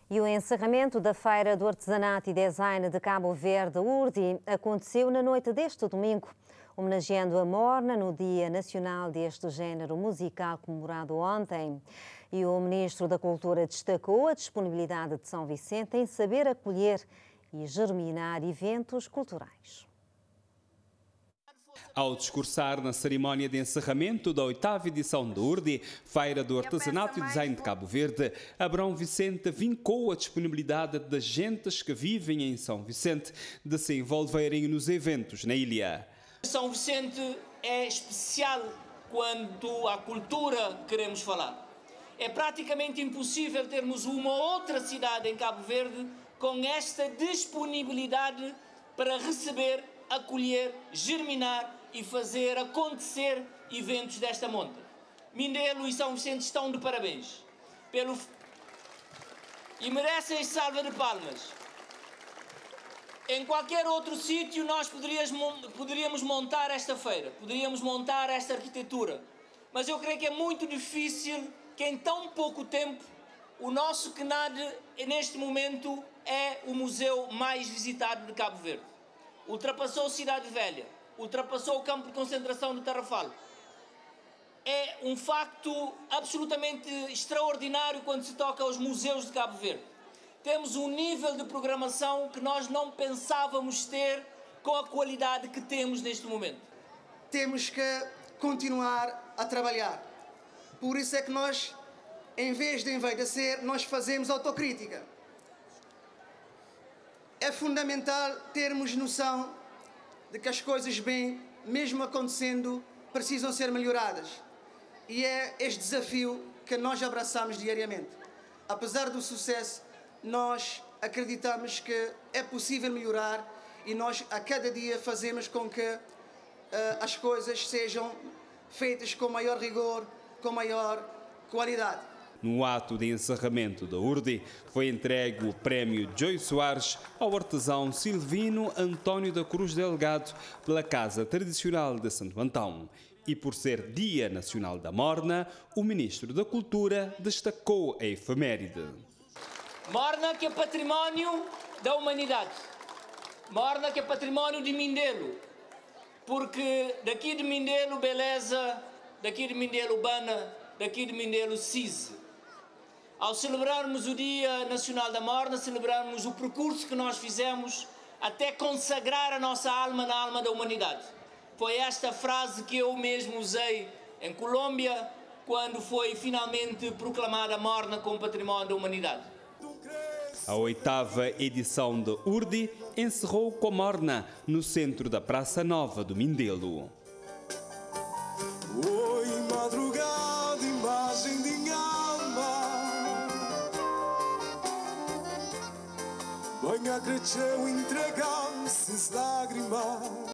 E o encerramento da Feira do Artesanato e Design de Cabo Verde, URDI, aconteceu na noite deste domingo, homenageando a Morna no Dia Nacional deste género musical comemorado ontem. E o Ministro da Cultura destacou a disponibilidade de São Vicente em saber acolher e germinar eventos culturais. Ao discursar na cerimónia de encerramento da 8ª edição da URDI, Feira do Artesanato e Design de Cabo Verde, Abrão Vicente vincou a disponibilidade das gentes que vivem em São Vicente de se envolverem nos eventos na ilha. São Vicente é especial quando a cultura queremos falar. É praticamente impossível termos uma outra cidade em Cabo Verde com esta disponibilidade para receber, acolher, germinar e fazer acontecer eventos desta monta. Mindelo e São Vicente estão de parabéns e merecem esta salva de palmas. Em qualquer outro sítio nós poderíamos montar esta feira, poderíamos montar esta arquitetura, mas eu creio que é muito difícil que em tão pouco tempo o nosso CNAD, neste momento, é o museu mais visitado de Cabo Verde. Ultrapassou Cidade Velha, ultrapassou o campo de concentração de Tarrafal. É um facto absolutamente extraordinário quando se toca aos museus de Cabo Verde. Temos um nível de programação que nós não pensávamos ter com a qualidade que temos neste momento. Temos que continuar a trabalhar. Por isso é que nós, em vez de envaidecer, nós fazemos autocrítica. É fundamental termos noção de que as coisas bem, mesmo acontecendo, precisam ser melhoradas. E é este desafio que nós abraçamos diariamente. Apesar do sucesso, nós acreditamos que é possível melhorar e nós a cada dia fazemos com que as coisas sejam feitas com maior rigor, com maior qualidade. No ato de encerramento da URDI, foi entregue o prémio Joy Soares ao artesão Silvino António da Cruz Delgado pela Casa Tradicional de Santo Antão. E por ser Dia Nacional da Morna, o Ministro da Cultura destacou a efeméride. Morna que é património da humanidade. Morna que é património de Mindelo. Porque daqui de Mindelo beleza, daqui de Mindelo bana, daqui de Mindelo cise. Ao celebrarmos o Dia Nacional da Morna, celebrarmos o percurso que nós fizemos até consagrar a nossa alma na alma da humanidade. Foi esta frase que eu mesmo usei em Colômbia, quando foi finalmente proclamada a Morna como património da humanidade. A 8ª edição da URDI encerrou com a Morna no centro da Praça Nova do Mindelo. Oi, madrugada, imagem de alma, banha cresceu, entregam-se lágrimas.